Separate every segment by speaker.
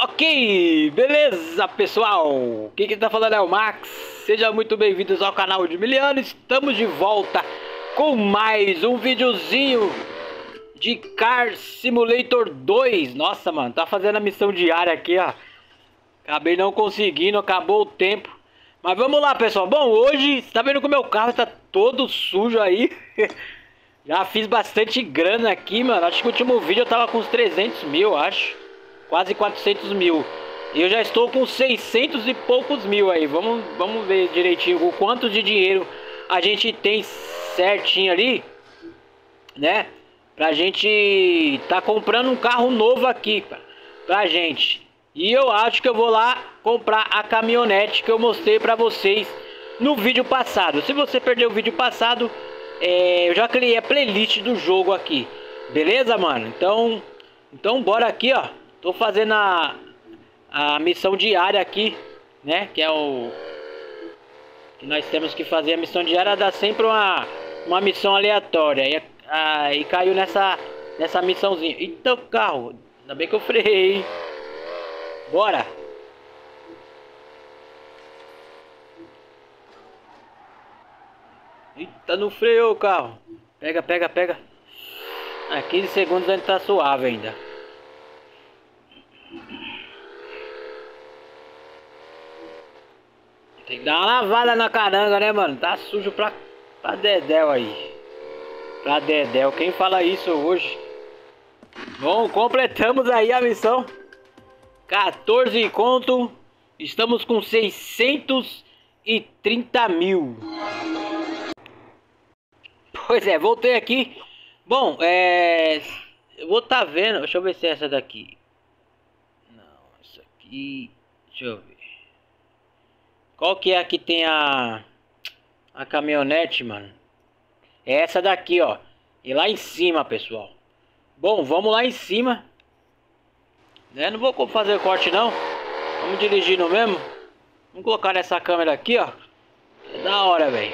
Speaker 1: Ok, beleza pessoal, quem que tá falando é o Max, sejam muito bem-vindos ao canal de Miliano. Estamos de volta com mais um videozinho de Car Simulator 2. Nossa mano, tá fazendo a missão diária aqui ó, acabei não conseguindo, acabou o tempo. Mas vamos lá pessoal, bom, hoje, você tá vendo que o meu carro tá todo sujo aí. Já fiz bastante grana aqui mano, acho que o último vídeo eu tava com uns 300 mil, acho. Quase 400 mil. E eu já estou com 600 e poucos mil aí. Vamos ver direitinho o quanto de dinheiro a gente tem certinho ali, né? Pra gente tá comprando um carro novo aqui pra gente. E eu acho que eu vou lá comprar a caminhonete que eu mostrei pra vocês no vídeo passado. Se você perdeu o vídeo passado, eu já criei a playlist do jogo aqui. Beleza, mano? Então bora aqui, ó. Tô fazendo a missão diária aqui, né? Que é o que nós temos que fazer. A missão diária dá sempre uma missão aleatória. E aí caiu nessa missãozinha. Eita, o carro. Ainda bem que eu freiei. Bora. Eita, não freou o carro. Pega, pega, pega. 15 segundos ainda tá suave ainda. Tem que dar uma lavada na caranga, né, mano? Tá sujo pra dedéu aí. Pra dedéu. Quem fala isso hoje? Bom, completamos aí a missão. 14 conto. Estamos com 630 mil. Pois é, voltei aqui. Bom, eu vou tá vendo. Deixa eu ver se é essa daqui. Não, essa aqui. Deixa eu ver. Qual que é a que tem a caminhonete, mano? É essa daqui, ó. E lá em cima, pessoal. Bom, vamos lá em cima. Não vou fazer corte, não. Vamos dirigindo mesmo. Vamos colocar nessa câmera aqui, ó. É da hora, velho.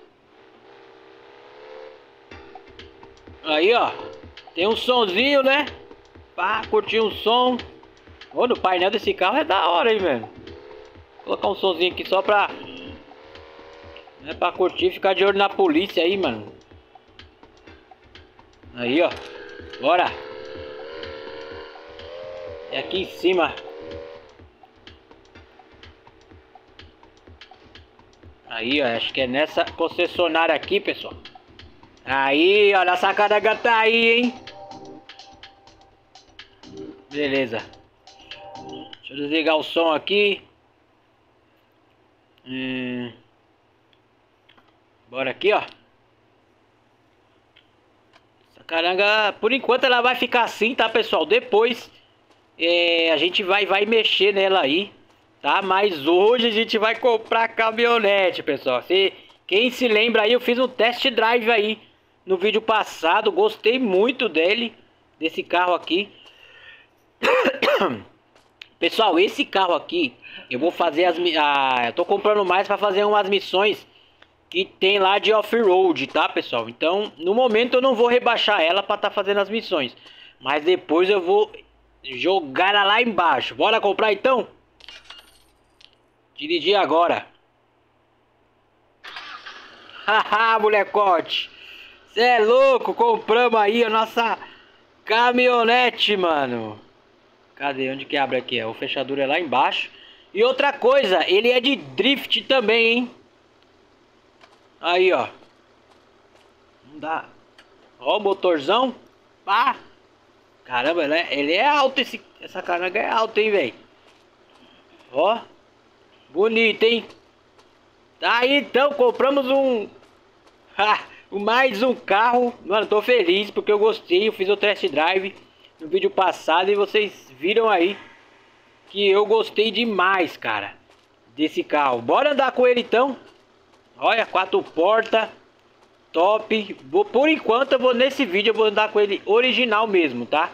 Speaker 1: Aí, ó. Tem um sonzinho, né? Pá, curtir um som. Ô, no painel desse carro é da hora, hein, velho. Vou colocar um sonzinho aqui só pra... pra curtir, ficar de olho na polícia aí, mano. Aí, ó. Bora. É aqui em cima. Aí, ó. Acho que é nessa concessionária aqui, pessoal. Aí, olha a sacada tá aí, hein. Beleza. Deixa eu desligar o som aqui. Bora aqui, ó. Essa caranga, por enquanto ela vai ficar assim, tá, pessoal? Depois a gente vai mexer nela aí, tá? Mas hoje a gente vai comprar caminhonete, pessoal. Quem se lembra aí, eu fiz um test drive aí no vídeo passado. Gostei muito desse carro aqui. Pessoal, esse carro aqui, eu vou fazer eu tô comprando mais para fazer umas missões que tem lá de off-road, tá, pessoal? Então, no momento eu não vou rebaixar ela para tá fazendo as missões, mas depois eu vou jogar ela lá embaixo. Bora comprar então? Dirigir agora. Haha, molecote. Cê é louco, compramos aí a nossa caminhonete, mano. Cadê? Onde que abre aqui? O fechadura é lá embaixo. E outra coisa, ele é de drift também, hein? Aí, ó. Não dá. Ó o motorzão. Pá. Caramba, ele é alto. Essa caranga é alta, hein, velho. Ó. Bonito, hein? Tá aí, então. Compramos mais um carro. Mano, tô feliz porque eu gostei. Eu fiz o test drive no vídeo passado e vocês viram aí que eu gostei demais, cara, desse carro. Bora andar com ele então. Olha, 4 portas, top. Por enquanto eu vou nesse vídeo eu vou andar com ele original mesmo, tá?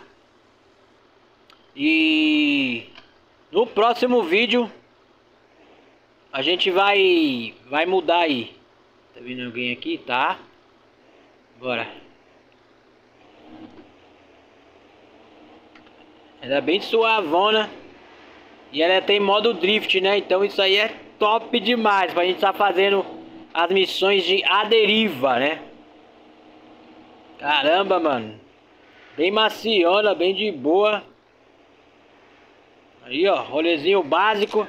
Speaker 1: E no próximo vídeo a gente vai mudar aí. Tá vendo alguém aqui? Tá. Bora. Ela é bem suavona. E ela tem modo drift, né? Então isso aí é top demais pra gente estar fazendo as missões de A Deriva, né? Caramba, mano. Bem maciona, bem de boa. Aí, ó, rolezinho básico.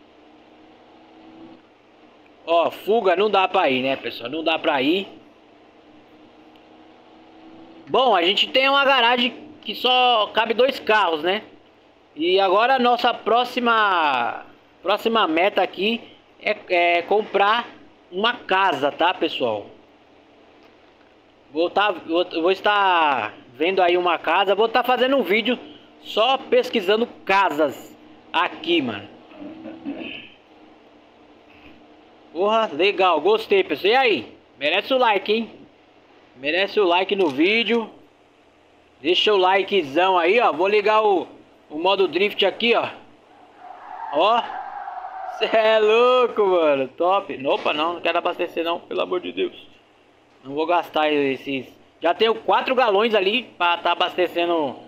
Speaker 1: Ó, fuga não dá pra ir, né, pessoal? Não dá pra ir. Bom, a gente tem uma garagem que só cabe 2 carros, né? E agora a nossa próxima meta aqui comprar uma casa, tá, pessoal? Vou estar vendo aí uma casa. Vou estar fazendo um vídeo só pesquisando casas aqui, mano. Porra, legal, gostei, pessoal. E aí? Merece o like, hein? Merece o like no vídeo. Deixa o likezão aí, ó. Vou ligar o modo drift aqui, ó. Ó. Cê é louco, mano. Top. Opa, não quero abastecer não, pelo amor de Deus. Não vou gastar esses. Já tenho 4 galões ali para estar abastecendo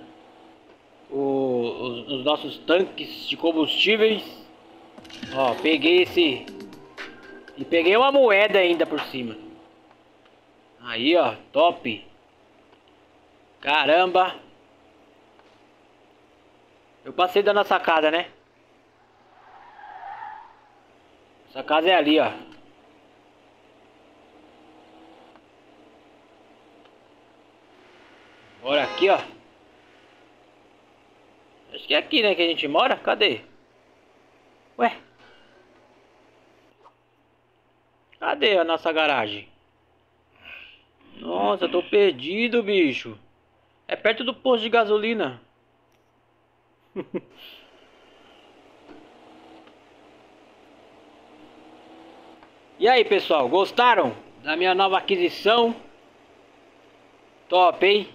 Speaker 1: os nossos tanques de combustíveis. Ó, peguei esse. E peguei uma moeda ainda por cima. Aí, ó, top. Caramba. Eu passei da nossa casa, né? Essa casa é ali, ó. Bora aqui, ó. Acho que é aqui, né, que a gente mora. Cadê? Ué? Cadê a nossa garagem? Nossa, tô perdido, bicho. É perto do posto de gasolina. E aí, pessoal, gostaram da minha nova aquisição? Top, hein?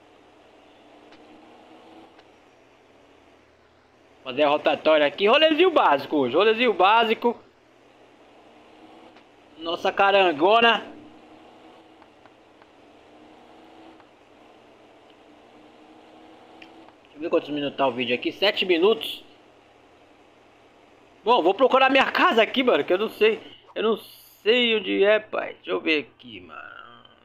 Speaker 1: Fazer a rotatória aqui. Rolezinho básico hoje. Rolezinho básico. Nossa carangona. Deixa eu ver quantos minutos tá o vídeo aqui. 7 minutos. Bom, vou procurar minha casa aqui, mano. Que eu não sei. Eu não sei onde é, pai. Deixa eu ver aqui, mano.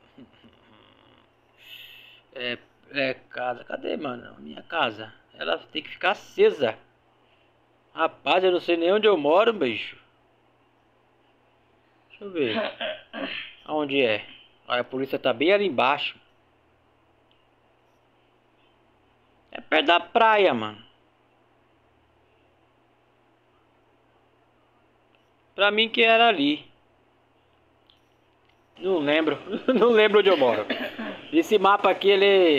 Speaker 1: Casa. Cadê, mano? Minha casa. Ela tem que ficar acesa. Rapaz, eu não sei nem onde eu moro, bicho. Deixa eu ver. Aonde é? Olha, a polícia tá bem ali embaixo. É perto da praia, mano. Pra mim que era ali. Não lembro. Não lembro onde eu moro. Esse mapa aqui,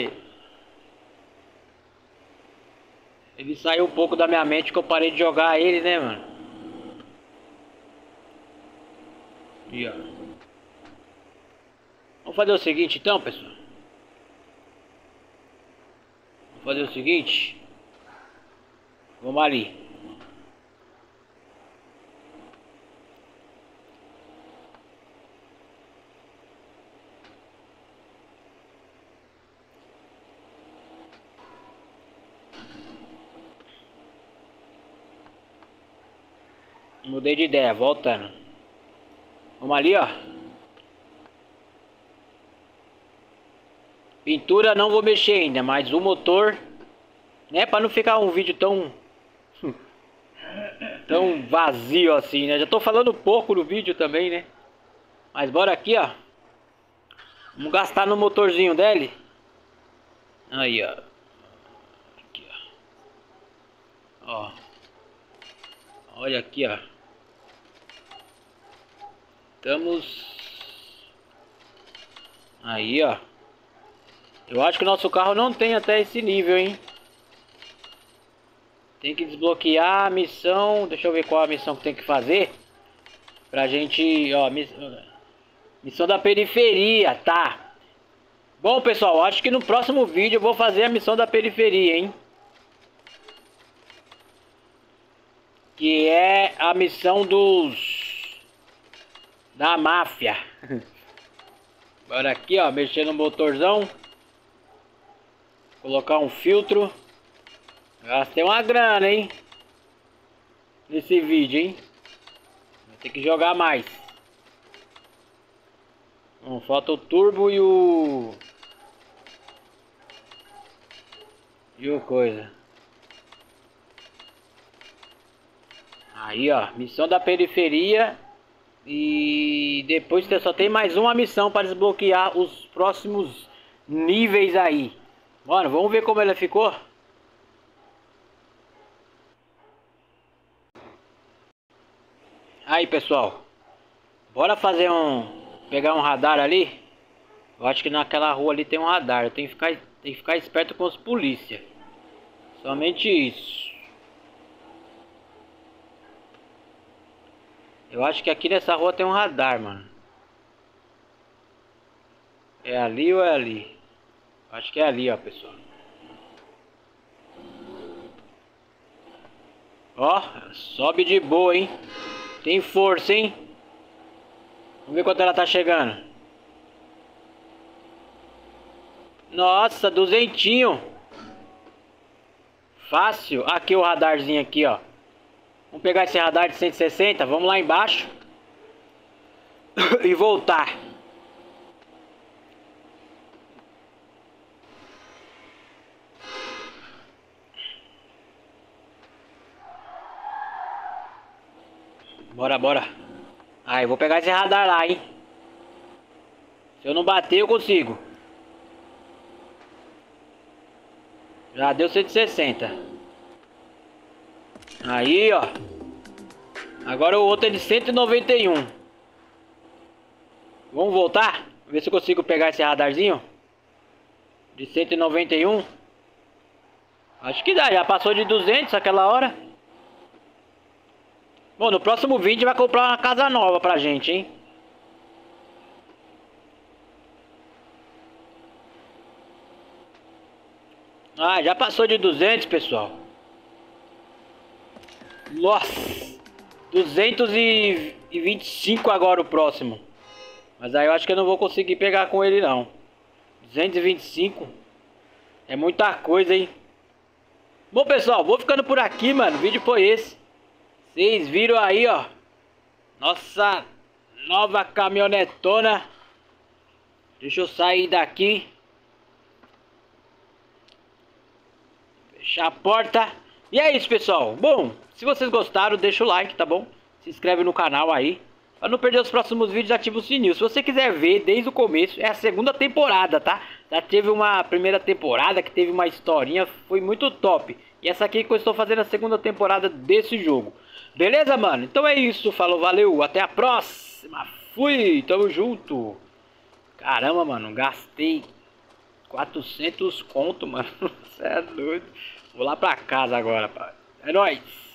Speaker 1: ele saiu um pouco da minha mente que eu parei de jogar ele, né, mano? E ó. Vamos fazer o seguinte então, pessoal. Vamos fazer o seguinte. Vamos ali. Mudei de ideia, voltando. Vamos ali, ó. Pintura não vou mexer ainda, mas o motor, né, para não ficar um vídeo tão tão vazio assim, né? Já tô falando pouco no vídeo também, né? Mas bora aqui, ó. Vamos gastar no motorzinho dele. Aí, ó. Aqui, ó. Olha aqui, ó. Estamos aí, ó. Eu acho que o nosso carro não tem até esse nível, hein? Tem que desbloquear a missão. Deixa eu ver qual a missão que tem que fazer. Pra gente, ó, missão da periferia, tá? Bom, pessoal, acho que no próximo vídeo eu vou fazer a missão da periferia, hein? Que é a missão da máfia. Bora aqui, ó, mexer no motorzão. Colocar um filtro. Gastei uma grana, hein? nesse vídeo, hein? Vai ter que jogar mais. Bom, falta o turbo e o... E o coisa. Aí, ó. Missão da periferia. E depois só tem mais uma missão para desbloquear os próximos níveis aí. Mano, vamos ver como ela ficou. Aí, pessoal. Bora fazer pegar um radar ali. Eu acho que naquela rua ali tem um radar. Eu tenho que ficar esperto com os polícia. Somente isso. Eu acho que aqui nessa rua tem um radar, mano. É ali ou é ali? Acho que é ali, ó, pessoal. Ó, sobe de boa, hein? Tem força, hein? Vamos ver quanto ela tá chegando. Nossa, duzentinho. Fácil. Aqui o radarzinho aqui, ó. Vamos pegar esse radar de 160. Vamos lá embaixo. E voltar. Bora, bora. Aí, vou pegar esse radar lá, hein. Se eu não bater, eu consigo. Já deu 160. Aí, ó. Agora o outro é de 191. Vamos voltar? Ver se eu consigo pegar esse radarzinho. De 191. Acho que dá, já passou de 200 aquela hora. Bom, no próximo vídeo vai comprar uma casa nova pra gente, hein? Ah, já passou de 200, pessoal. Nossa, 225 agora o próximo. Mas aí eu acho que eu não vou conseguir pegar com ele não. 225 é muita coisa, hein? Bom, pessoal, vou ficando por aqui, mano. O vídeo foi esse. Vocês viram aí, ó. Nossa nova caminhonetona. Deixa eu sair daqui. Fechar a porta. E é isso, pessoal. Bom, se vocês gostaram, deixa o like, tá bom? Se inscreve no canal aí. Pra não perder os próximos vídeos, ativa o sininho. Se você quiser ver desde o começo, é a segunda temporada, tá? Já teve uma primeira temporada que teve uma historinha, foi muito top. E essa aqui que eu estou fazendo a segunda temporada desse jogo. Beleza, mano? Então é isso. Falou, valeu. Até a próxima. Fui. Tamo junto. Caramba, mano. Gastei 400 conto, mano. Você é doido. Vou lá pra casa agora, pai. É nóis.